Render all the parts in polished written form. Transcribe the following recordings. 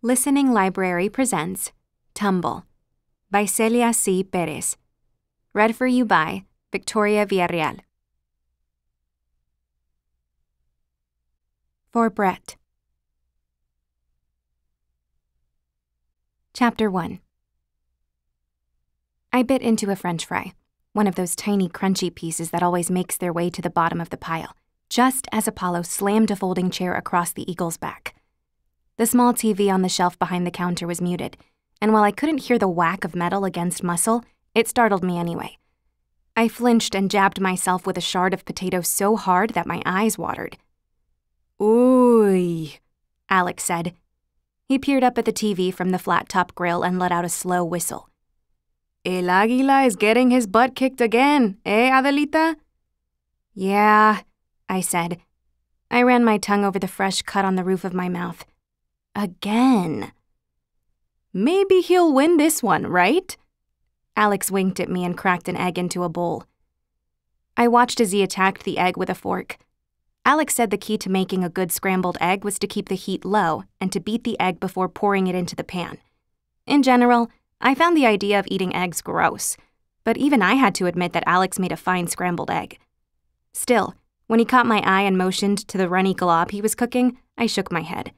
Listening Library presents Tumble by Celia C. Pérez. Read for you by Victoria Villarreal. For Brett. Chapter 1. I bit into a French fry, one of those tiny crunchy pieces that always makes their way to the bottom of the pile, just as Apollo slammed a folding chair across the eagle's back. The small TV on the shelf behind the counter was muted, and while I couldn't hear the whack of metal against muscle, it startled me anyway. I flinched and jabbed myself with a shard of potato so hard that my eyes watered. "Ooh," Alex said. He peered up at the TV from the flat-top grill and let out a slow whistle. "El Águila is getting his butt kicked again, eh, Adelita?" "Yeah," I said. I ran my tongue over the fresh cut on the roof of my mouth. Again. "Maybe he'll win this one, right?" Alex winked at me and cracked an egg into a bowl. I watched as he attacked the egg with a fork. Alex said the key to making a good scrambled egg was to keep the heat low and to beat the egg before pouring it into the pan. In general, I found the idea of eating eggs gross, but even I had to admit that Alex made a fine scrambled egg. Still, when he caught my eye and motioned to the runny glob he was cooking, I shook my head.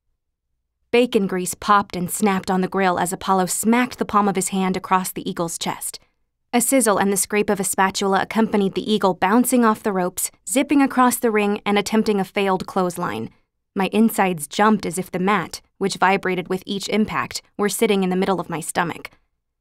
Bacon grease popped and snapped on the grill as Apollo smacked the palm of his hand across the eagle's chest. A sizzle and the scrape of a spatula accompanied the eagle bouncing off the ropes, zipping across the ring, and attempting a failed clothesline. My insides jumped as if the mat, which vibrated with each impact, were sitting in the middle of my stomach.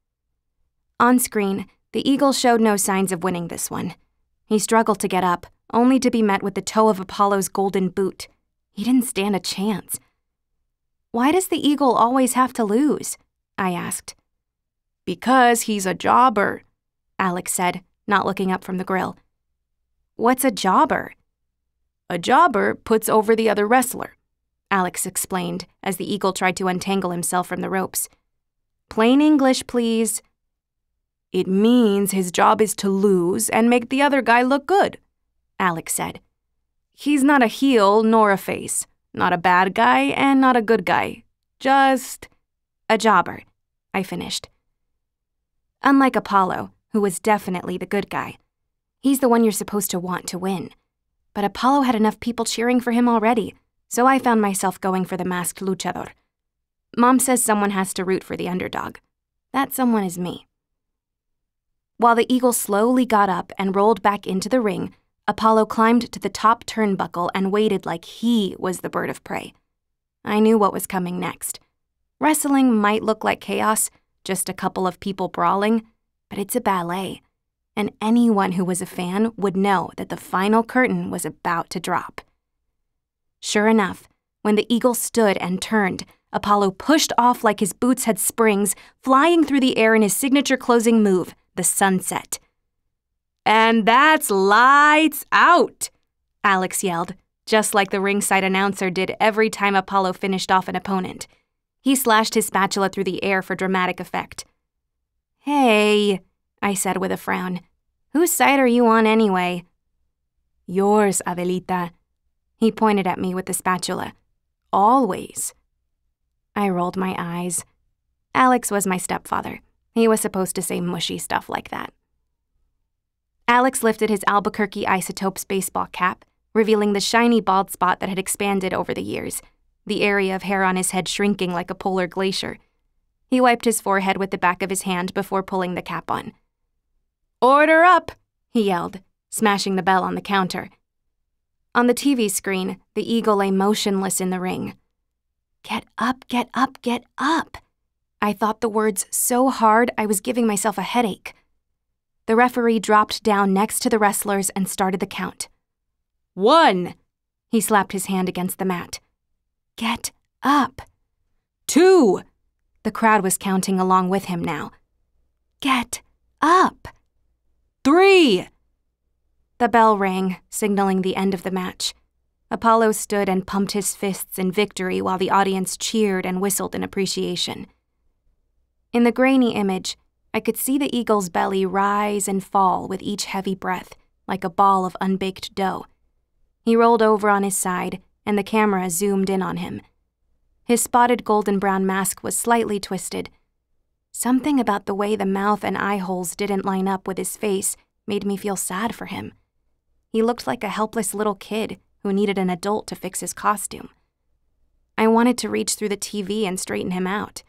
On screen, the eagle showed no signs of winning this one. He struggled to get up, only to be met with the toe of Apollo's golden boot. He didn't stand a chance. "Why does the eagle always have to lose?" I asked. "Because he's a jobber," Alex said, not looking up from the grill. "What's a jobber?" "A jobber puts over the other wrestler," Alex explained as the eagle tried to untangle himself from the ropes. "Plain English, please." "It means his job is to lose and make the other guy look good," Alex said. "He's not a heel nor a face. Not a bad guy and not a good guy. Just a jobber," I finished. Unlike Apollo, who was definitely the good guy. He's the one you're supposed to want to win. But Apollo had enough people cheering for him already, so I found myself going for the masked luchador. Mom says someone has to root for the underdog. That someone is me. While the eagle slowly got up and rolled back into the ring, Apollo climbed to the top turnbuckle and waited like he was the bird of prey. I knew what was coming next. Wrestling might look like chaos, just a couple of people brawling, but it's a ballet, and anyone who was a fan would know that the final curtain was about to drop. Sure enough, when the eagle stood and turned, Apollo pushed off like his boots had springs, flying through the air in his signature closing move, the sunset. "And that's lights out," Alex yelled, just like the ringside announcer did every time Apollo finished off an opponent. He slashed his spatula through the air for dramatic effect. "Hey," I said with a frown. "Whose side are you on anyway?" "Yours, Adelita." He pointed at me with the spatula. "Always." I rolled my eyes. Alex was my stepfather. He was supposed to say mushy stuff like that. Alex lifted his Albuquerque Isotopes baseball cap, revealing the shiny bald spot that had expanded over the years, the area of hair on his head shrinking like a polar glacier. He wiped his forehead with the back of his hand before pulling the cap on. "Order up!" he yelled, smashing the bell on the counter. On the TV screen, the eagle lay motionless in the ring. "Get up, get up, get up!" I thought the words so hard I was giving myself a headache. The referee dropped down next to the wrestlers and started the count. 1. He slapped his hand against the mat. "Get up." 2. The crowd was counting along with him now. "Get up." 3. The bell rang, signaling the end of the match. Apollo stood and pumped his fists in victory while the audience cheered and whistled in appreciation. In the grainy image, I could see the eagle's belly rise and fall with each heavy breath, like a ball of unbaked dough. He rolled over on his side, and the camera zoomed in on him. His spotted golden-brown mask was slightly twisted. Something about the way the mouth and eye holes didn't line up with his face made me feel sad for him. He looked like a helpless little kid who needed an adult to fix his costume. I wanted to reach through the TV and straighten him out.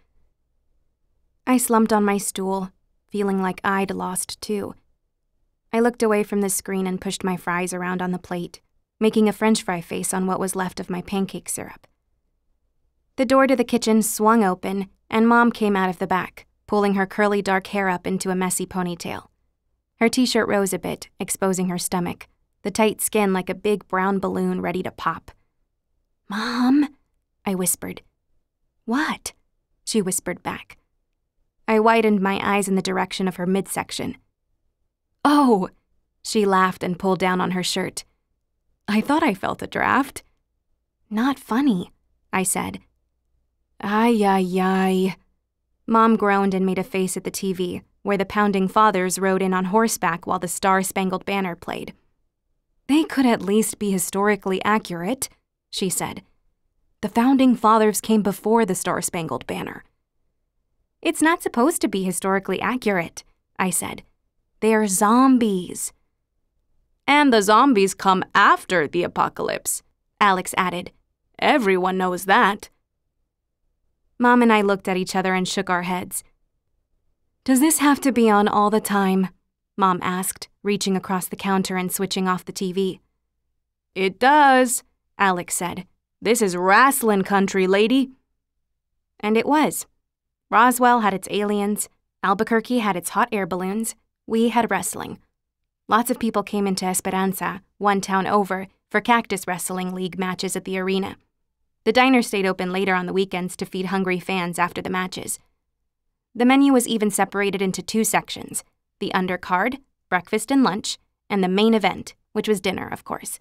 I slumped on my stool, feeling like I'd lost too. I looked away from the screen and pushed my fries around on the plate, making a French fry face on what was left of my pancake syrup. The door to the kitchen swung open, and Mom came out of the back, pulling her curly dark hair up into a messy ponytail. Her t-shirt rose a bit, exposing her stomach, the tight skin like a big brown balloon ready to pop. "Mom," I whispered. "What?" she whispered back. I widened my eyes in the direction of her midsection. "Oh!" she laughed and pulled down on her shirt. "I thought I felt a draft." "Not funny," I said. "Ay, ay, ay." Mom groaned and made a face at the TV, where the pounding fathers rode in on horseback while the Star-Spangled Banner played. "They could at least be historically accurate," she said. "The founding fathers came before the Star-Spangled Banner." "It's not supposed to be historically accurate," I said. "They're zombies." "And the zombies come after the apocalypse," Alex added. "Everyone knows that." Mom and I looked at each other and shook our heads. "Does this have to be on all the time?" Mom asked, reaching across the counter and switching off the TV. "It does," Alex said. "This is wrastlin' country, lady." And it was. Roswell had its aliens, Albuquerque had its hot air balloons, we had wrestling. Lots of people came into Esperanza, one town over, for Cactus Wrestling League matches at the arena. The diner stayed open later on the weekends to feed hungry fans after the matches. The menu was even separated into two sections, the undercard, breakfast and lunch, and the main event, which was dinner, of course.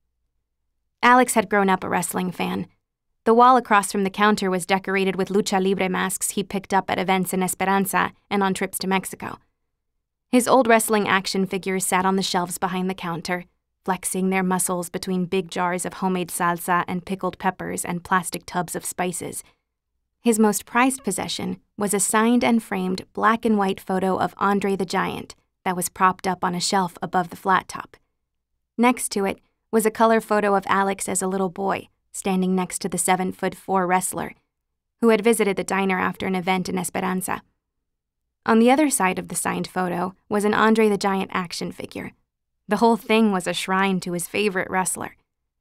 Alex had grown up a wrestling fan. The wall across from the counter was decorated with lucha libre masks he picked up at events in Esperanza and on trips to Mexico. His old wrestling action figures sat on the shelves behind the counter, flexing their muscles between big jars of homemade salsa and pickled peppers and plastic tubs of spices. His most prized possession was a signed and framed black and white photo of Andre the Giant that was propped up on a shelf above the flat top. Next to it was a color photo of Alex as a little boy, standing next to the 7'4" wrestler, who had visited the diner after an event in Esperanza. On the other side of the signed photo was an Andre the Giant action figure. The whole thing was a shrine to his favorite wrestler.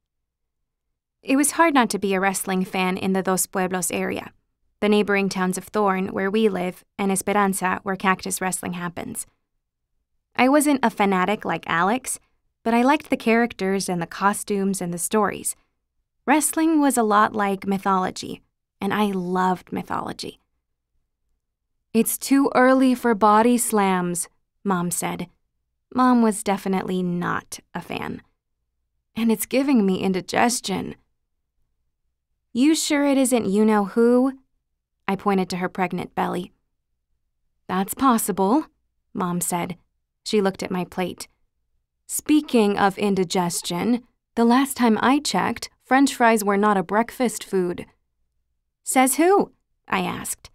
It was hard not to be a wrestling fan in the Dos Pueblos area, the neighboring towns of Thorn, where we live, and Esperanza, where Cactus Wrestling happens. I wasn't a fanatic like Alex, but I liked the characters and the costumes and the stories. Wrestling was a lot like mythology, and I loved mythology. "It's too early for body slams," Mom said. Mom was definitely not a fan. "And it's giving me indigestion." "You sure it isn't you-know-who?" I pointed to her pregnant belly. "That's possible," Mom said. She looked at my plate. "Speaking of indigestion, the last time I checked, French fries were not a breakfast food." "Says who?" I asked.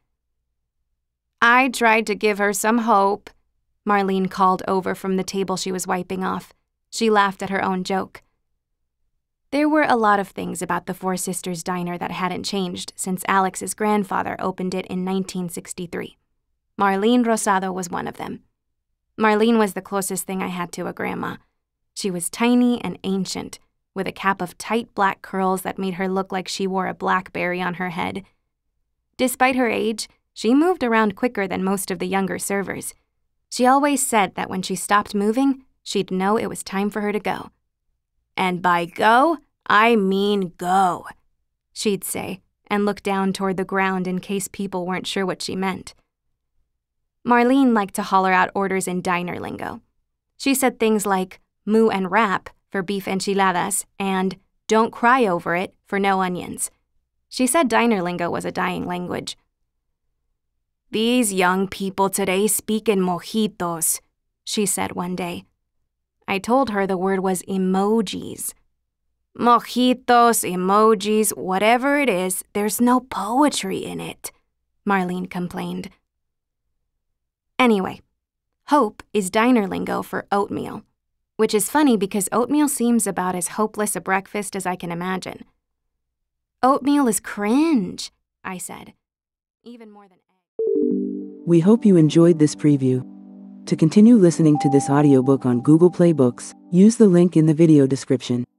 "I tried to give her some hope," Marlene called over from the table she was wiping off. She laughed at her own joke. There were a lot of things about the Four Sisters Diner that hadn't changed since Alex's grandfather opened it in 1963. Marlene Rosado was one of them. Marlene was the closest thing I had to a grandma. She was tiny and ancient, with a cap of tight black curls that made her look like she wore a blackberry on her head. Despite her age, she moved around quicker than most of the younger servers. She always said that when she stopped moving, she'd know it was time for her to go. "And by go, I mean go," she'd say, and look down toward the ground in case people weren't sure what she meant. Marlene liked to holler out orders in diner lingo. She said things like moo and wrap for beef enchiladas and don't cry over it for no onions. She said diner lingo was a dying language. "These young people today speak in mojitos," she said one day. I told her the word was emojis. Mojitos, emojis, whatever it is, there's no poetry in it, Marlene complained. Anyway, hope is diner lingo for oatmeal, which is funny because oatmeal seems about as hopeless a breakfast as I can imagine. Oatmeal is cringe, I said. Even more than egg. We hope you enjoyed this preview. To continue listening to this audiobook on Google Play Books, use the link in the video description.